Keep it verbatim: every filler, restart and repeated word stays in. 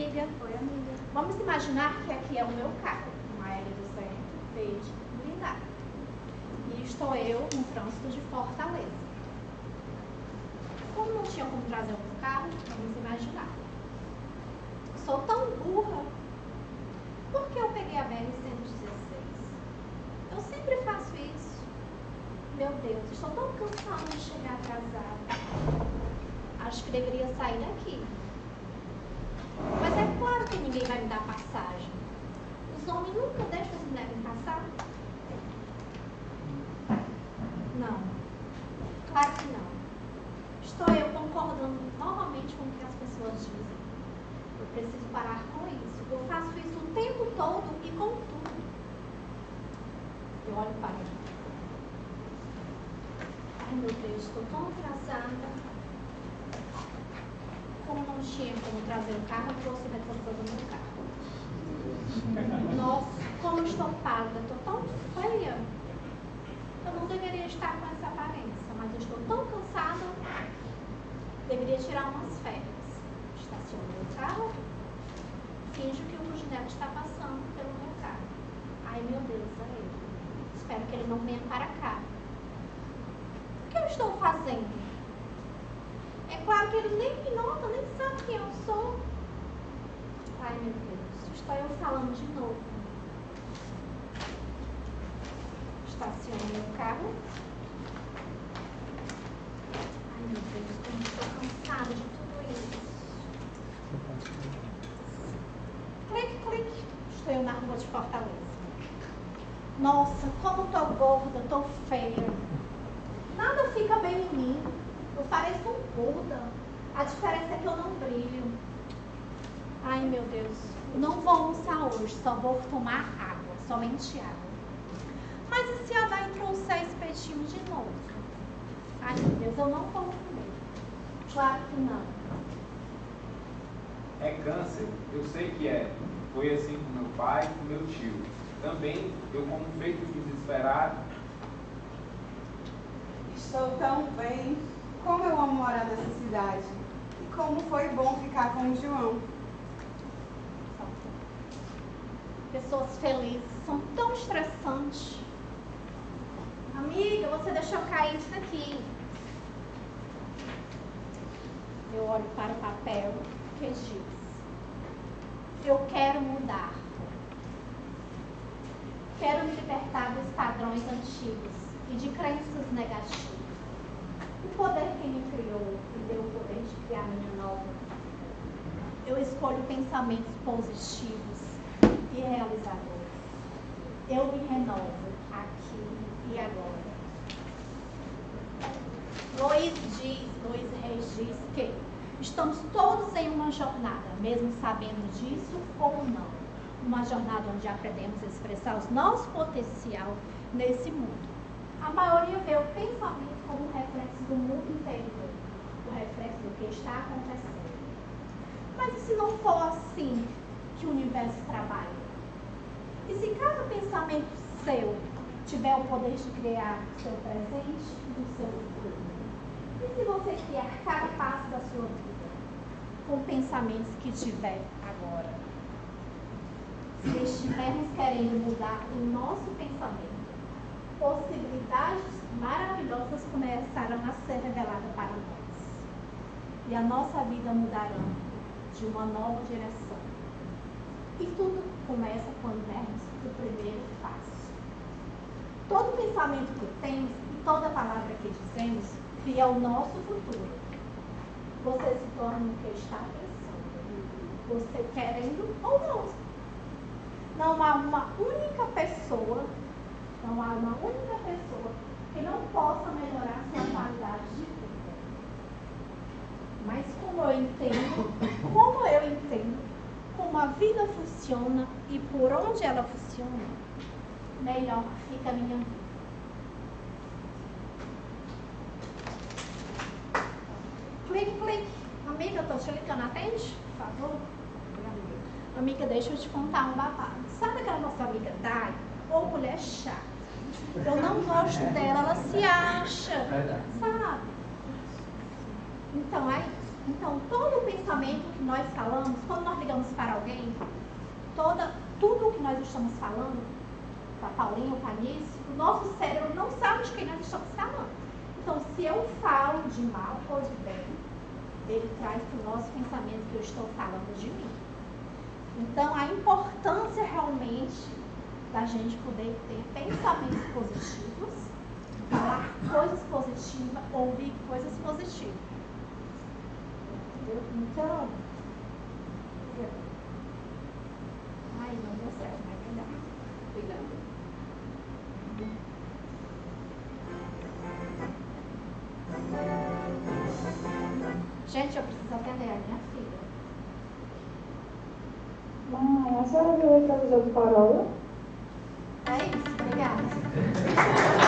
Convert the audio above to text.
amiga. Oi, amiga. Vamos imaginar que aqui é o meu carro, uma L duzentos verde blindada. E estou eu no trânsito de Fortaleza. Como não tinha como trazer outro carro, vamos imaginar. Sou tão burra. Por que eu peguei a B R cento e dezesseis? Eu sempre faço isso. Meu Deus, estou tão cansada de chegar atrasada. Acho que deveria sair daqui. Mas é claro que ninguém vai me dar passagem. Os homens nunca deixam as mulheres passar? Não. Claro que não. Estou eu concordando novamente com o que as pessoas dizem. Eu preciso parar com isso. Eu faço isso o tempo todo e com tudo. Eu olho para mim. Ai, meu Deus, estou tão atrasada. Como não tinha como trazer o carro, eu trouxe o retrovisor do meu carro. Nossa, como estou pálida, estou tão feia. Eu não deveria estar com essa aparência, mas eu estou tão cansada. Deveria tirar umas férias. Estaciono meu carro, finjo que o Ruginelli está passando pelo meu carro. Ai, meu Deus, é ele. Espero que ele não venha para cá. O que eu estou fazendo? É claro que ele nem me nota, nem sabe quem eu sou. Ai, meu Deus, estou eu falando de novo. Estaciono meu carro. Ai, meu Deus, como estou cansada de tudo isso. Clique, clique. Estou eu na rua de Fortaleza. Nossa, como estou gorda, estou feia. Nada fica bem em mim. Eu pareço um Buda. A diferença é que eu não brilho. Ai, meu Deus. Eu não vou almoçar hoje. Só vou tomar água. Somente água. Mas e se a Dai trouxer espetinho de novo? Ai, meu Deus. Eu não vou comer. Claro que não. É câncer. Eu sei que é. Foi assim com meu pai e com meu tio. Também, eu como feito desesperado. Estou tão bem. Como eu amo morar nessa cidade. E como foi bom ficar com o João. Pessoas felizes são tão estressantes. Amiga, você deixou cair isso aqui. Eu olho para o papel que diz: eu quero mudar. Quero me libertar dos padrões antigos e de crenças negativas. O poder que me criou me deu o poder de criar minha nova. Eu escolho pensamentos positivos e realizadores. Eu me renovo aqui e agora. Luiz diz, Luiz Reis diz que estamos todos em uma jornada, mesmo sabendo disso ou não. Uma jornada onde aprendemos a expressar o nosso potencial nesse mundo. A maioria vê o pensamento como um reflexo do mundo interior, o reflexo do que está acontecendo. Mas e se não for assim que o universo trabalha? E se cada pensamento seu tiver o poder de criar o seu presente e o seu futuro? E se você criar cada passo da sua vida com pensamentos que tiver agora? Se estivermos querendo mudar o nosso pensamento, possibilidades maravilhosas começarão a ser reveladas para nós. E a nossa vida mudará de uma nova direção. E tudo começa quando dermos o primeiro passo. Todo pensamento que temos e toda palavra que dizemos cria o nosso futuro. Você se torna o que está pensando. Você querendo ou não. Não há uma única pessoa, não há uma única pessoa que não possa melhorar sua qualidade de vida. Mas como eu entendo, como eu entendo como a vida funciona e por onde ela funciona, melhor fica a minha vida. Clique, clique. Amiga, eu tô te ligando, atende, por favor? Amiga, deixa eu te contar um babado. Sabe aquela nossa amiga Dai? Ou mulher chata. Eu não gosto dela, ela se acha. Sabe? Então é isso. Então, todo o pensamento que nós falamos, quando nós ligamos para alguém, toda, tudo o que nós estamos falando, para Paulinho, para Nisso, o nosso cérebro não sabe de quem nós estamos falando. Então, se eu falo de mal ou de bem, ele traz para o nosso pensamento que eu estou falando de mim. Então, a importância realmente da gente poder ter pensamentos positivos, falar coisas positivas, ouvir coisas positivas. Entendeu? Então, ai, não deu certo, mas vai dar. Cuidado. Gente, eu preciso atender a minha filha. Mãe, a senhora viu a televisão do Corolla? É isso, obrigada.